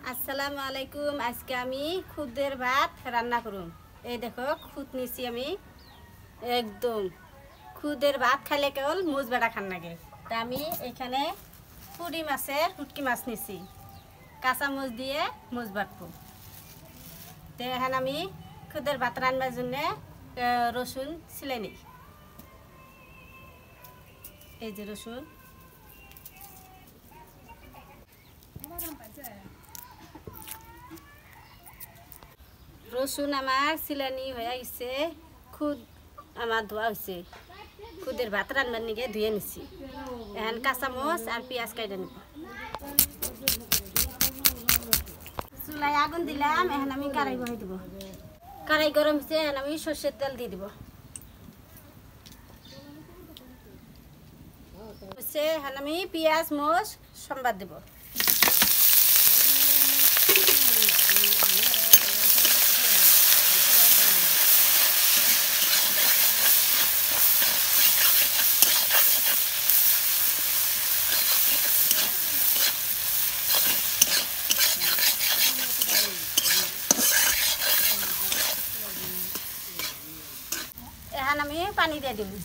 আসসালামু আলাইকুম। আজকে আমি খুদের ভাত রান্না করুন। এই দেখো খুদ নিছি আমি, একদম খুদের ভাত খাইলে কেবল মুজ বেড়া খান লাগে। তা আমি এখানে পুরি মাছের হুটকি মাছ নিছি, কাঁচা মুজ দিয়ে মুজ বাটবো। তো এখন আমি খুদের ভাত রান্নার জন্য রসুন ছিলে নিই। এই যে রসুন, রসুন আমার সিলানি হয়ে গেছে, খুদ আমার ধোয়া হয়েছে। খুদের ভাত রান্নার নিকে ধুয়ে নিছি। এখন কাঁচামচ আর পেঁয়াজ কাটে নিব। চুলায় আগুন দিলাম, এখন আমি কড়াই বহাই দিব। কড়াই গরম হয়েছে, এখন আমি সর্ষের তেল দিয়ে দিব। এখন আমি পেঁয়াজ মরিচ সম্বাদ দেব। এখন আমি পানি দিয়ে দিব।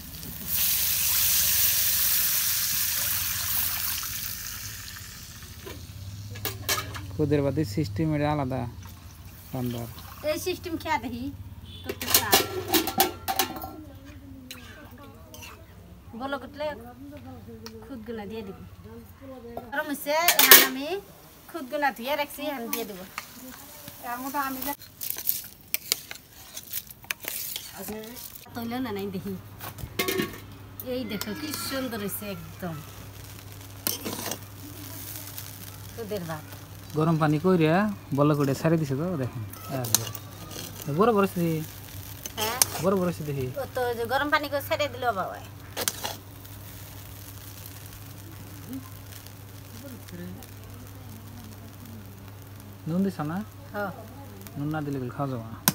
খুদের বাদে সিস্টেম এটা আলাদা রান্নার। এই সিস্টেম খেয়া দেখি বলো করলে খুদগুনা দিয়ে দিব। গরম হচ্ছে, এখন আমি খুদগুনা ধুয়ে রাখছি, এখন দিয়ে দেবো। আমি তৈল না নাই দেখি, এই দেখো কি সুন্দর হয়েছে একদম খুদের ভাত। গরম পানি কইরা বল করে ছাড়ি দিছে তো দেখেন, বড় বড় দেখি, হ্যাঁ বড় বড় দেখি। ও তো যে গরম পানি করে ছেড়ে দিল বাবা। নুন দিছ না? হ্যাঁ নুন না দিলে খাওয়া যাবে না।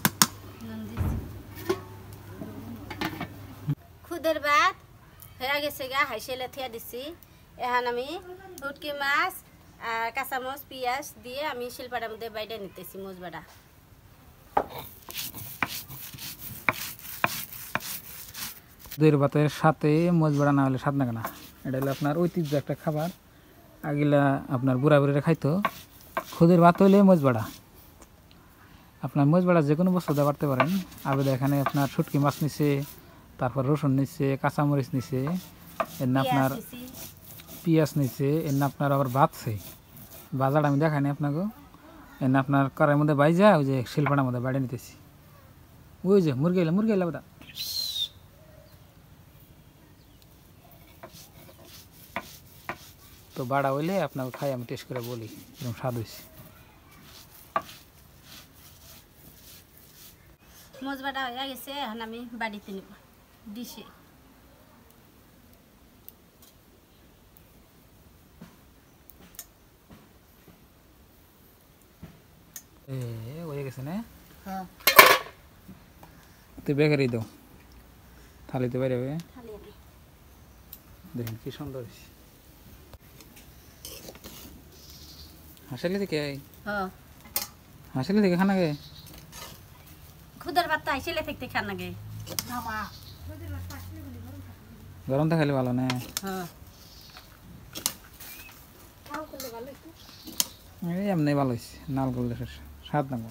খুদের ভাত হয়ে গেছে গা, হাইসেলে থিয়া দিছি। এখন আমি হুটকি মাছ আর কাঁচামচ পেঁয়াজ দিয়ে আমি শিলপাটার মধ্যে বাইরে নিতেছি মুজ বাটা। খুদের ভাতের সাথে মজ বাড়া না হলে স্বাদ লাগে না। এটা হলো আপনার ঐতিহ্য একটা খাবার। আগিলা আপনার বুড়া বুড়িরা খাইতো। খুদের ভাত হইলে মজ বাড়া। আপনার মজ বাড়া যে কোনো বস্তু দিয়ে বাড়তে পারেন। আবেদা এখানে আপনার শুটকি মাছ নিছে, তারপর রসুন নিচ্ছে, কাঁচামরিচ নিচ্ছে, এর না আপনার পেঁয়াজ নিচ্ছে, এর না আপনার আবার বাঁধছে। বাজার আমি দেখাইনি আপনাকে। এর না আপনার কড়াইয়ের মধ্যে বাইজা ওই যে শিলপাটার মধ্যে বাইরে নিতেছি। ওই যে মুরগি এলা বোধা। তো বাড়া হইলে আপনাকে খাই আমি টেস্ট করে বলি এরকম স্বাদ হয়েছে। মুজ বাটা হয়ে গেছে, এখন আমি বাড়িতে নিব ডিশে। হয়ে গেছে না? হ্যাঁ তুই বেকারি দাও, থালিতে বাইরে খালি আমি দেখেন কি সুন্দর হয়েছে। হাসিলে থেকে হ্যাঁ হাসিলে থেকে খানা গে খুদের ভাত তো হাইসেলে থাকতে খান লাগে। গরমটা খাইলে ভালো না? হ্যাঁ এই এমনি ভালো হয়েছে, নাল করলে স্বাদ না।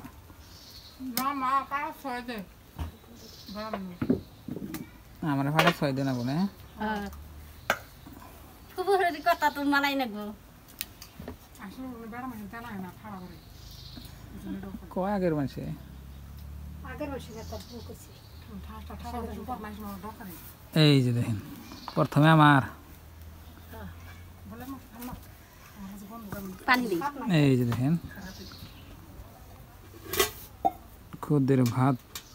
আমার ভাড়া 6 দিন আগুনে খুব কথা তো মানাই না গো। কয় আগের মানুষে এই যে দেখেন প্রথমে আমার এই যে দেখেন খুদের ভাত।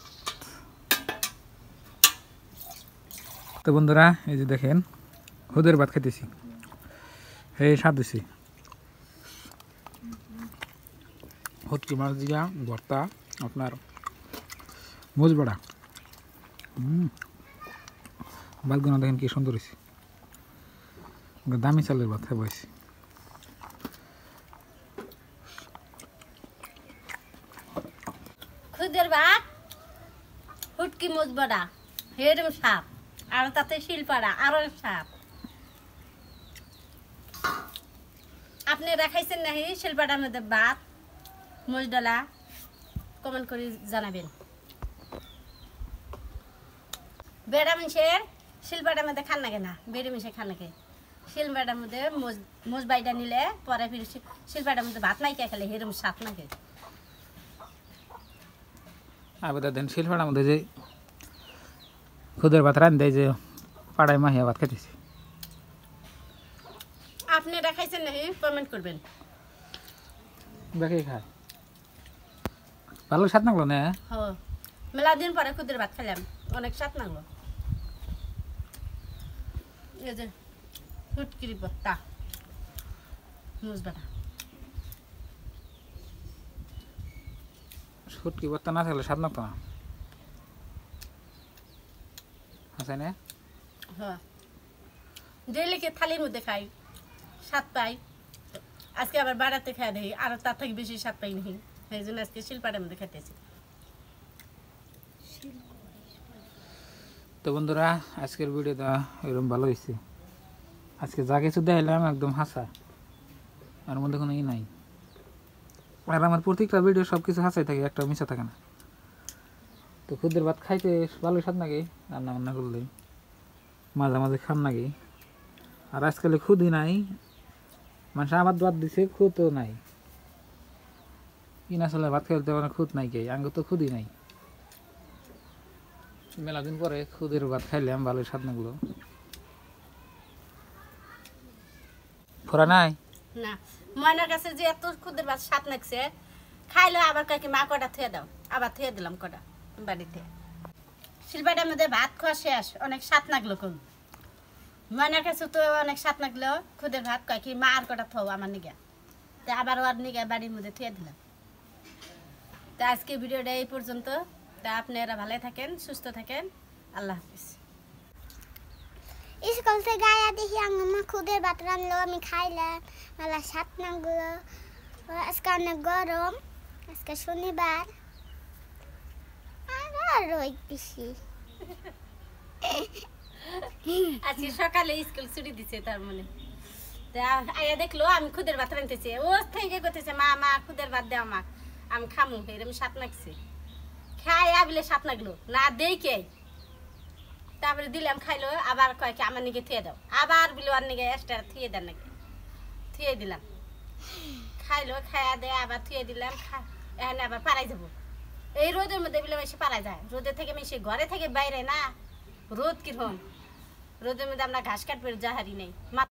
তো বন্ধুরা এই যে দেখেন খুদের ভাত খেতেছি, এই স্বাদ হয়েছে। হুটকি মাছ দিয়া ভর্তা, আপনার মুজ বাড়া, বালগুনা দেখেন কি সুন্দর হয়েছে। দামি চালের ভাত খাইছি। খুদের ভাত হুটকি মুজবড়া হেরম সাপ আর তাতে শিলপাড়া আরো সাপ। আপনি রাখাইছেন নাহি শিলপাড়ার মধ্যে ভাত মুজডলা? কমেন্ট করে জানাবেন। বেড়া মানুষের শিলপাড়ার মধ্যে খান নাগে না, বেড়ে মিশে খান নাগে। শিলপাড়ার মধ্যে মুজ বাইটা নিলে পরে ফির শিলপাড়ার মধ্যে ভাত নাই কে খেলে হেরম সাপ নাগে। আবেদা দেন শিলপাড়ার মধ্যে যে খুদের ভাত রান দেয় যে পাড়ায় মাহিয়া ভাত খাইতেছি। আপনি রাখাইছেন নাহি কমেন্ট করবেন। দেখে খায় ভালো স্বাদ লাগলো না? হ, মেলা দিন পরে খুদের ভাত খেলাম, অনেক স্বাদ লাগলো। এই যে হুটকির ভর্তা মুজবাটা। শুটকি ভর্তা না থাকলে স্বাদ লাগতো না, আছে না? হ্যাঁ, ডেলিকে থালির মধ্যে খাই, স্বাদ পাই। আজকে আবার বাড়াতে খাই দেখি আর তার থেকে বেশি স্বাদ পাই নাকি, এই জন্য আজকে শিলপাড়ার মধ্যে খাইতেছি। তো বন্ধুরা, আজকের ভিডিওটা এরকম ভালো হয়েছে। আজকে যা কিছু দেখাইলাম একদম হাসা, আর মধ্যে কোনো ই নাই। আর আমার প্রত্যেকটা ভিডিও সব কিছু হাসাই থাকে, একটা মিশা থাকে না। তো খুদের ভাত খাইতে ভালোই স্বাদ লাগে, রান্না বান্না করলে মাঝে মাঝে খান লাগে। আর আজকালে খুদই নাই, মানুষ আবার ভাত দিছে, খুদও নাই। কিনা চলে ভাত খাইতে মানে খুদ নাই, কে আঙ্গ তো খুদই নাই। মেলা দিন পরে খুদের ভাত খাইলাম, ভালোই স্বাদ লাগলো। ফোরা নাই না, ময়নার কাছে যে এত খুদের ভাত স্বাদ লাগছে, খাইলে আবার কাকি মা কটা থুয়ে দাও, আবার থুয়ে দিলাম কটা বাড়িতে। শিলপাটার মধ্যে ভাত খাওয়া শেষ, অনেক স্বাদ লাগলো। কোন ময়নার কাছে তো অনেক স্বাদ লাগলো খুদের ভাত, কাকি মা আর কটা থাও আমার নিগা, তো আবার ওর নিগা বাড়ির মধ্যে থুয়ে দিলাম। তো আজকে ভিডিওটা এই পর্যন্ত। তা আপনারা ভালো থাকেন, সুস্থ থাকেন, আল্লাহ হাফিজ। স্কুল থেকে আয়া দেখি আমার খুদের ভাত রান্নলো, আমি খাইলাম, মেলা স্বাদ লাগলো। আজকে অনেক গরম, আজকে শনিবার, আর রোদ বেশি। আজকে সকালে স্কুল ছুটি দিছে, তার মানে তা আয়া দেখলো আমি খুদের ভাত রান্তেছি, ও থেকে করতেছে মা মা খুদের ভাত দাও মা, আমি খামু। এরকম স্বাদ লাগছে, খাই আবিলে স্বাদ লাগলো না দেখে, তারপরে দিলাম খাইলো। আবার কয় কি আমার নিকে থুয়ে দাও, আবার বিলো আর নিকে এক্সট্রা থুয়ে দেন নাকি, থুয়ে দিলাম। খাইলো, খাইয়া দেয় আবার থুয়ে দিলাম। এখানে আবার পাড়াই যাবো, এই রোদের মধ্যে বিলে এসে পাড়ায় যায়। রোদের থেকে মেশে ঘরে থেকে বাইরে না, রোদ কিরকম, রোদের মধ্যে আমরা ঘাস কাটবে যাহারি নেই।